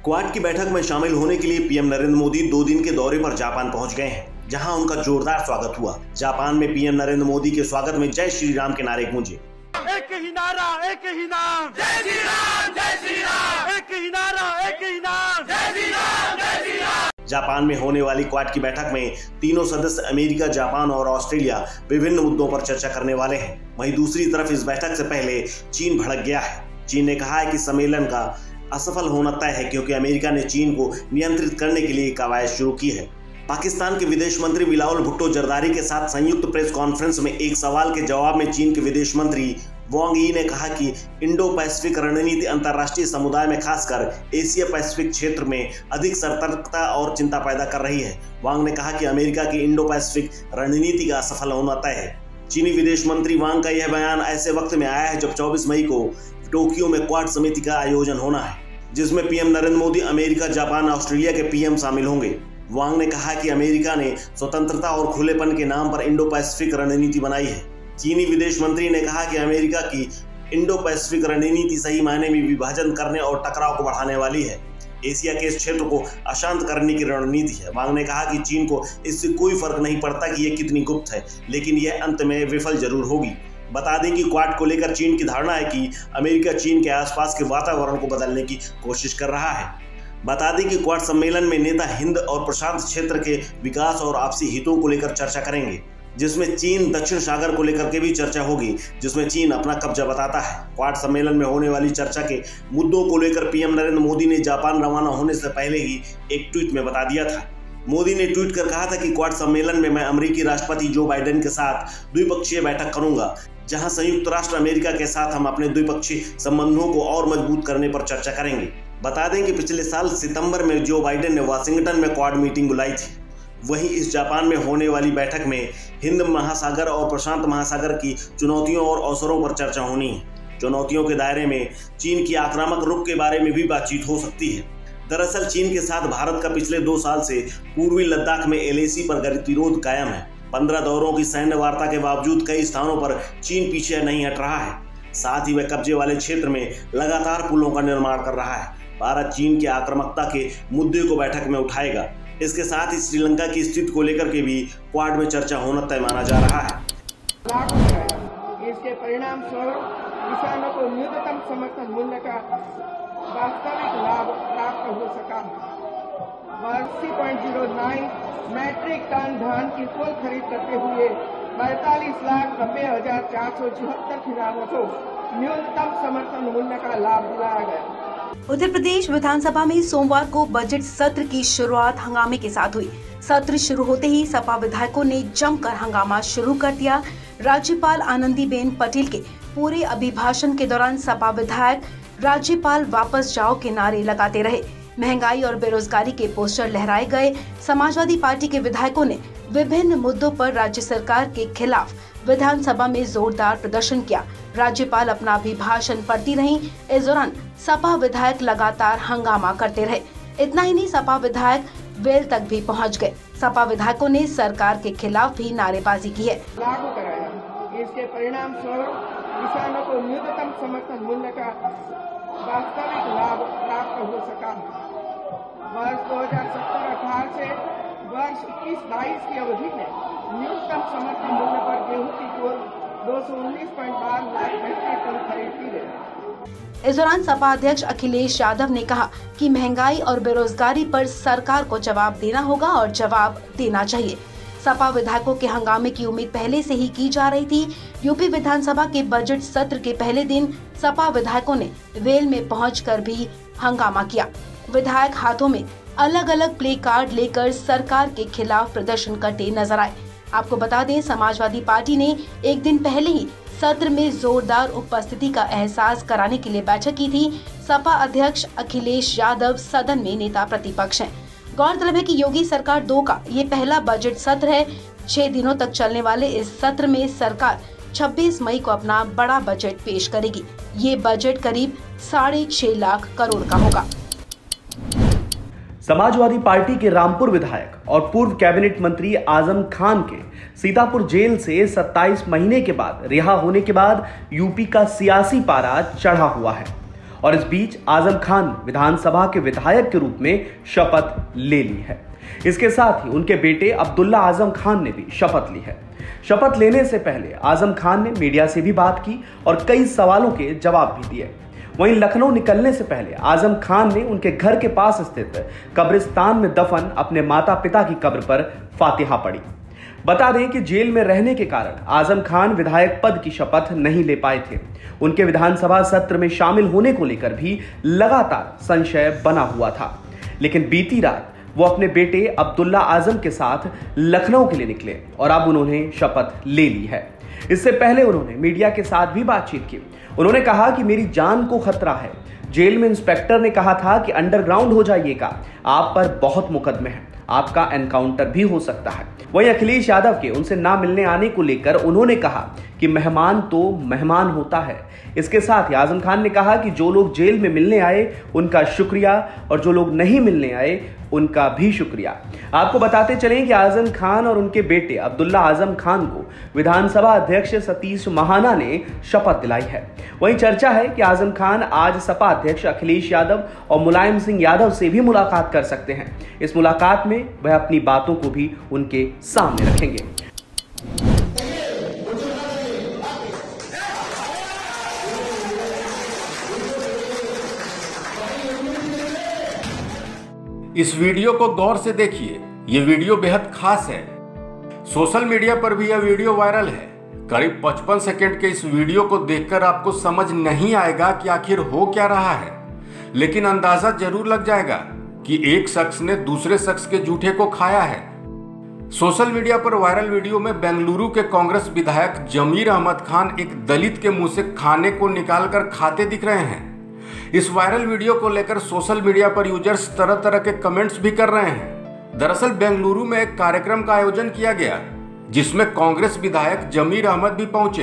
Quad की बैठक में शामिल होने के लिए पीएम नरेंद्र मोदी 2 दिन के दौरे पर जापान पहुंच गए हैं, जहां उनका जोरदार स्वागत हुआ। जापान में पीएम नरेंद्र मोदी के स्वागत में जय श्री राम के नारे गूंजे। एक ही नारा, एक ही नाम, जय श्री राम, जय श्री राम। एक ही नारा, एक ही नाम, जय श्री राम, जय श्री राम। जापान में होने वाली क्वाड की बैठक में तीनों सदस्य अमेरिका, जापान और ऑस्ट्रेलिया विभिन्न मुद्दों पर चर्चा करने वाले हैं। वहीं दूसरी तरफ इस बैठक से पहले चीन भड़क गया है। चीन ने कहा है कि सम्मेलन का असफल होना तय है, क्योंकि अमेरिका ने चीन को नियंत्रित करने के लिए कवायद शुरू की है। पाकिस्तान के विदेश मंत्री बिलावल भुट्टो जरदारी के साथ संयुक्त प्रेस कॉन्फ्रेंस में एक सवाल के जवाब में चीन के विदेश मंत्री वांग यी ने कहा कि इंडो पैसिफिक रणनीति अंतर्राष्ट्रीय समुदाय में खासकर एशिया पैसिफिक क्षेत्र में अधिक सतर्कता और चिंता पैदा कर रही है। वांग ने कहा कि अमेरिका की इंडो पैसिफिक रणनीति का असफल होना तय है। चीनी विदेश मंत्री वांग का यह बयान ऐसे वक्त में आया है जब 24 मई को टोक्यो में क्वाड समिति का आयोजन होना है, जिसमें PM Narendra Modi, America, Japan, Australia के पीएम शामिल होंगे। वांग ने कहा कि अमेरिका ने स्वतंत्रता और खुलेपन के नाम पर इंडो पैसिफिक रणनीति बनाई है। चीनी विदेश मंत्री ने कहा कि अमेरिका की इंडो पैसिफिक रणनीति सही मायने में विभाजन करने और टकराव को बढ़ाने वाली है। एशिया के इस क्षेत्र को अशांत करने की रणनीति है। वांग ने कहा कि चीन को इससे कोई फर्क नहीं पड़ता कि यह कितनी गुप्त है, लेकिन यह अंत में विफल जरूर होगी। बता दें कि क्वाड को लेकर चीन की धारणा है कि अमेरिका चीन के आसपास के वातावरण को बदलने की कोशिश कर रहा है। बता दें कि क्वाड सम्मेलन में नेता हिंद और प्रशांत क्षेत्र के विकास और आपसी हितों को लेकर चर्चा करेंगे, जिसमें चीन दक्षिण सागर को लेकर के भी चर्चा होगी, जिसमें चीन अपना कब्जा बताता है। क्वाड सम्मेलन में होने वाली चर्चा के मुद्दों को लेकर पीएम नरेंद्र मोदी ने जापान रवाना होने से पहले ही एक ट्वीट में बता दिया था। मोदी ने ट्वीट कर कहा था कि क्वाड सम्मेलन में मैं अमेरिकी राष्ट्रपति जो बाइडेन के साथ द्विपक्षीय बैठक करूंगा, जहां संयुक्त राष्ट्र अमेरिका के साथ हम अपने द्विपक्षीय संबंधों को और मजबूत करने पर चर्चा करेंगे। बता दें कि पिछले साल सितंबर में जो बाइडेन ने वाशिंगटन में क्वाड मीटिंग बुलाई थी। वहीं इस जापान में होने वाली बैठक में हिंद महासागर और प्रशांत महासागर की चुनौतियों और अवसरों पर चर्चा होनी है। चुनौतियों के दायरे में चीन की आक्रामक रुख के बारे में भी बातचीत हो सकती है। दरअसल चीन के साथ भारत का पिछले 2 साल से पूर्वी लद्दाख में LAC पर गतिरोध कायम है। 15 दौरों की सैन्य वार्ता के बावजूद कई स्थानों पर चीन पीछे नहीं हट रहा है। साथ ही वह कब्जे वाले क्षेत्र में लगातार पुलों का निर्माण कर रहा है। भारत चीन की आक्रामकता के मुद्दे को बैठक में उठाएगा। इसके साथ ही श्रीलंका की स्थिति को लेकर के भी क्वाड में चर्चा होना तय माना जा रहा है। इसके परिणाम स्वरूप किसानों को न्यूनतम समर्थन मूल्य का वास्तविक लाभ प्राप्त हो सका। 80.09 मैट्रिक टन धान की कुल खरीद करते हुए 45,90,474 किसानों को न्यूनतम समर्थन मूल्य का लाभ दिलाया गया। उत्तर प्रदेश विधानसभा में सोमवार को बजट सत्र की शुरुआत हंगामे के साथ हुई। सत्र शुरू होते ही सपा विधायकों ने जमकर हंगामा शुरू कर दिया। राज्यपाल आनंदीबेन पटेल के पूरे अभिभाषण के दौरान सपा विधायक राज्यपाल वापस जाओ के नारे लगाते रहे। महंगाई और बेरोजगारी के पोस्टर लहराए गए। समाजवादी पार्टी के विधायकों ने विभिन्न मुद्दों पर राज्य सरकार के खिलाफ विधानसभा में जोरदार प्रदर्शन किया। राज्यपाल अपना अभिभाषण पढ़ती रहीं। इस दौरान सपा विधायक लगातार हंगामा करते रहे। इतना ही नहीं, सपा विधायक वेल तक भी पहुंच गए। सपा विधायकों ने सरकार के खिलाफ भी नारेबाजी की है। लागू कराया। इसके परिणाम स्वरूप किसानों को न्यूनतम समर्थन मूल्य का वास्तविक लाभ प्राप्त हो सका। वर्ष 2017-18 से वर्ष 21-22 की अवधि में न्यूनतम समर्थन मूल्य पर गेहूं की कुल 219.12 लाख मीट्रिक टन खरीद की गई। इस दौरान सपा अध्यक्ष अखिलेश यादव ने कहा कि महंगाई और बेरोजगारी पर सरकार को जवाब देना होगा और जवाब देना चाहिए। सपा विधायकों के हंगामे की उम्मीद पहले से ही की जा रही थी। यूपी विधानसभा के बजट सत्र के पहले दिन सपा विधायकों ने वेल में पहुंचकर भी हंगामा किया। विधायक हाथों में अलग अलग प्ले कार्ड लेकर सरकार के खिलाफ प्रदर्शन करते नजर आए। आपको बता दें, समाजवादी पार्टी ने एक दिन पहले ही सत्र में जोरदार उपस्थिति का एहसास कराने के लिए बैठक की थी। सपा अध्यक्ष अखिलेश यादव सदन में नेता प्रतिपक्ष हैं। गौरतलब है कि योगी सरकार 2 का ये पहला बजट सत्र है। 6 दिनों तक चलने वाले इस सत्र में सरकार 26 मई को अपना बड़ा बजट पेश करेगी। ये बजट करीब 6.5 लाख करोड़ का होगा। समाजवादी पार्टी के रामपुर विधायक और पूर्व कैबिनेट मंत्री आजम खान के सीतापुर जेल से 27 महीने के बाद रिहा होने के बाद यूपी का सियासी पारा चढ़ा हुआ है और इस बीच आजम खान ने विधानसभा के विधायक के रूप में शपथ ले ली है। इसके साथ ही उनके बेटे अब्दुल्ला आजम खान ने भी शपथ ली है। शपथ लेने से पहले आजम खान ने मीडिया से भी बात की और कई सवालों के जवाब भी दिए। वहीं लखनऊ निकलने से पहले आजम खान ने उनके घर के पास स्थित कब्रिस्तान में दफन अपने माता पिता की कब्र पर फातिहा पढ़ी। बता दें कि जेल में रहने के कारण आजम खान विधायक पद की शपथ नहीं ले पाए थे। उनके विधानसभा सत्र में शामिल होने को लेकर भी लगातार संशय बना हुआ था, लेकिन बीती रात वो अपने बेटे अब्दुल्ला आजम के साथ लखनऊ के लिए निकले और अब उन्होंने शपथ ले ली है। इससे पहले उन्होंने मीडिया के साथ भी बातचीत की। उन्होंने कहा कि मेरी जान को खतरा है। जेल में इंस्पेक्टर ने कहा था कि अंडरग्राउंड हो जाइएगा, आप पर बहुत मुकदमे हैं, आपका एनकाउंटर भी हो सकता है। वहीं अखिलेश यादव के उनसे ना मिलने आने को लेकर उन्होंने कहा कि मेहमान तो मेहमान होता है। इसके साथ ही आजम खान ने कहा कि जो लोग जेल में मिलने आए उनका शुक्रिया और जो लोग नहीं मिलने आए उनका भी शुक्रिया। आपको बताते चलें कि आजम खान और उनके बेटे अब्दुल्ला आजम खान को विधानसभा अध्यक्ष सतीश महाना ने शपथ दिलाई है। वहीं चर्चा है कि आजम खान आज सपा अध्यक्ष अखिलेश यादव और मुलायम सिंह यादव से भी मुलाकात कर सकते हैं। इस मुलाकात में वह अपनी बातों को भी उनके सामने रखेंगे। इस वीडियो को गौर से देखिए, ये वीडियो बेहद खास है। सोशल मीडिया पर भी यह वीडियो वायरल है। करीब 55 सेकंड के इस वीडियो को देखकर आपको समझ नहीं आएगा कि आखिर हो क्या रहा है, लेकिन अंदाजा जरूर लग जाएगा कि एक शख्स ने दूसरे शख्स के जूठे को खाया है। सोशल मीडिया पर वायरल वीडियो में बेंगलुरु के कांग्रेस विधायक जमीर अहमद खान एक दलित के मुंह से खाने को निकालकर खाते दिख रहे हैं। इस वायरल वीडियो को लेकर सोशल मीडिया पर यूजर्स तरह तरह के कमेंट्स भी कर रहे हैं। दरअसल बेंगलुरु में एक कार्यक्रम का आयोजन किया गया जिसमें कांग्रेस विधायक जमीर अहमद भी पहुंचे।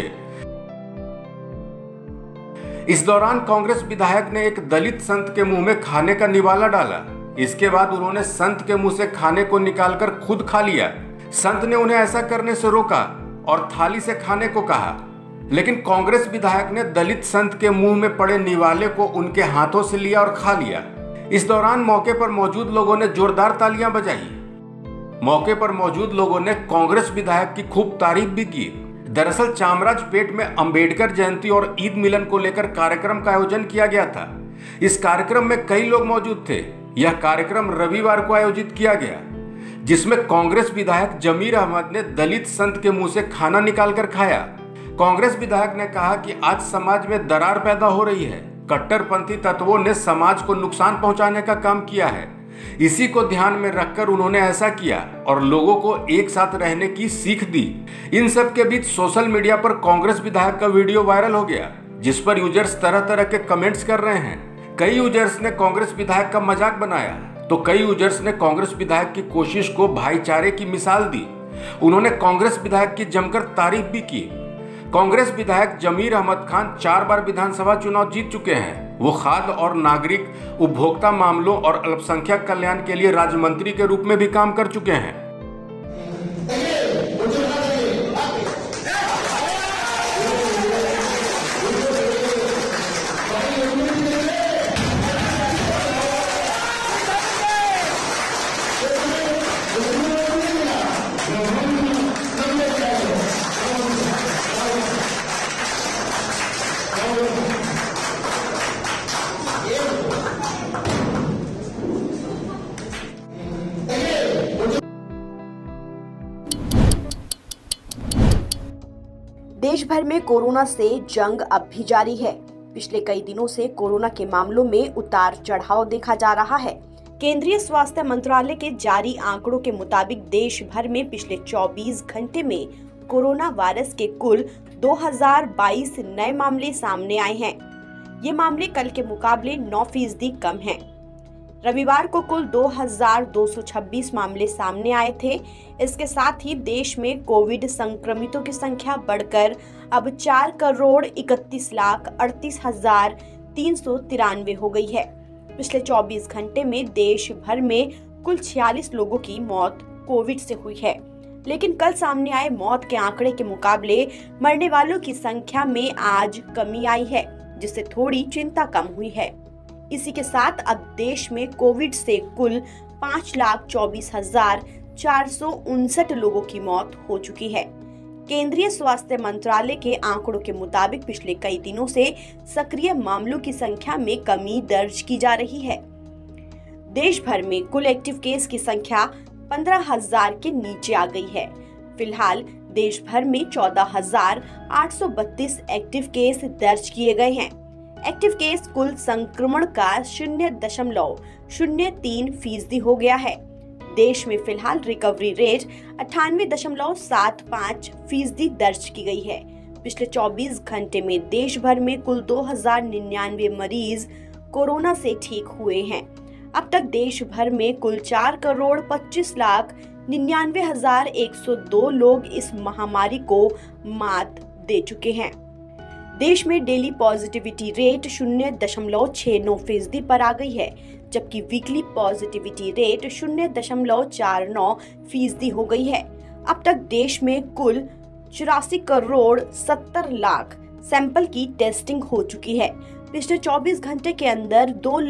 इस दौरान कांग्रेस विधायक ने एक दलित संत के मुंह में खाने का निवाला डाला। इसके बाद उन्होंने संत के मुंह से खाने को निकालकर खुद खा लिया। संत ने उन्हें ऐसा करने से रोका और थाली से खाने को कहा, लेकिन कांग्रेस विधायक ने दलित संत के मुंह में पड़े निवाले को उनके हाथों से लिया और खा लिया। इस दौरान मौके पर मौजूद लोगों ने जोरदार तालियां बजाई। मौके पर मौजूद लोगों ने कांग्रेस विधायक की खूब तारीफ भी की। दरअसल चामराजपेट में अंबेडकर जयंती और ईद मिलन को लेकर कार्यक्रम का आयोजन किया गया था। इस कार्यक्रम में कई लोग मौजूद थे। यह कार्यक्रम रविवार को आयोजित किया गया, जिसमें कांग्रेस विधायक जमीर अहमद ने दलित संत के मुंह से खाना निकालकर खाया। कांग्रेस विधायक ने कहा कि आज समाज में दरार पैदा हो रही है। कट्टरपंथी तत्वों ने समाज को नुकसान पहुंचाने का काम किया है। इसी को ध्यान में रखकर उन्होंने ऐसा किया और लोगों को एक साथ रहने की सीख दी। इन सब के बीच सोशल मीडिया पर कांग्रेस विधायक का वीडियो वायरल हो गया, जिस पर यूजर्स तरह तरह के कमेंट्स कर रहे हैं। कई यूजर्स ने कांग्रेस विधायक का मजाक बनाया तो कई यूजर्स ने कांग्रेस विधायक की कोशिश को भाईचारे की मिसाल दी। उन्होंने कांग्रेस विधायक की जमकर तारीफ भी की। कांग्रेस विधायक जमीर अहमद खान 4 बार विधानसभा चुनाव जीत चुके हैं। वो खाद्य और नागरिक उपभोक्ता मामलों और अल्पसंख्यक कल्याण के लिए राज्य मंत्री के रूप में भी काम कर चुके हैं। देश भर में कोरोना से जंग अब भी जारी है। पिछले कई दिनों से कोरोना के मामलों में उतार चढ़ाव देखा जा रहा है। केंद्रीय स्वास्थ्य मंत्रालय के जारी आंकड़ों के मुताबिक देश भर में पिछले 24 घंटे में कोरोना वायरस के कुल 2022 नए मामले सामने आए हैं। ये मामले कल के मुकाबले 9% कम हैं। रविवार को कुल 2226 मामले सामने आए थे। इसके साथ ही देश में कोविड संक्रमितों की संख्या बढ़कर अब 4,31,38,393 हो गई है। पिछले 24 घंटे में देश भर में कुल 46 लोगों की मौत कोविड से हुई है, लेकिन कल सामने आए मौत के आंकड़े के मुकाबले मरने वालों की संख्या में आज कमी आई है। जिससे थोड़ी चिंता कम हुई है। इसी के साथ अब देश में कोविड से कुल 5,24,459 लोगों की मौत हो चुकी है। केंद्रीय स्वास्थ्य मंत्रालय के आंकड़ों के मुताबिक पिछले कई दिनों से सक्रिय मामलों की संख्या में कमी दर्ज की जा रही है। देश भर में कुल एक्टिव केस की संख्या 15,000 के नीचे आ गई है। फिलहाल देश भर में 14,832 एक्टिव केस दर्ज किए गए हैं। एक्टिव केस कुल संक्रमण का 0.03% हो गया है। देश में फिलहाल रिकवरी रेट 98.75% दर्ज की गई है। पिछले 24 घंटे में देश भर में कुल 2,099 मरीज कोरोना से ठीक हुए हैं। अब तक देश भर में कुल 4,25,99,102 लोग इस महामारी को मात दे चुके हैं। देश में डेली पॉजिटिविटी रेट 0.69% पर आ गई है, जबकि वीकली पॉजिटिविटी रेट 0.49% हो गई है। अब तक देश में कुल 84,70,00,000 सैंपल की टेस्टिंग हो चुकी है। पिछले 24 घंटे के अंदर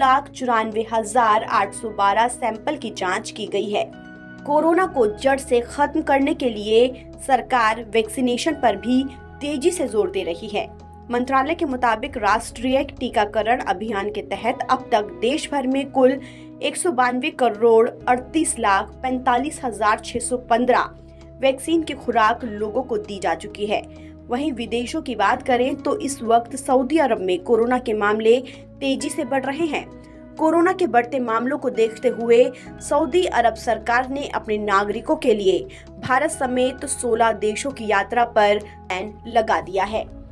2,94,812 सैंपल की जांच की गई है। कोरोना को जड़ से खत्म करने के लिए सरकार वैक्सीनेशन पर भी तेजी से जोर दे रही है। मंत्रालय के मुताबिक राष्ट्रीय टीकाकरण अभियान के तहत अब तक देश भर में कुल 192,38,45,615 वैक्सीन की खुराक लोगों को दी जा चुकी है। वहीं विदेशों की बात करें तो इस वक्त सऊदी अरब में कोरोना के मामले तेजी से बढ़ रहे हैं। कोरोना के बढ़ते मामलों को देखते हुए सऊदी अरब सरकार ने अपने नागरिकों के लिए भारत समेत 16 देशों की यात्रा पर बैन लगा दिया है।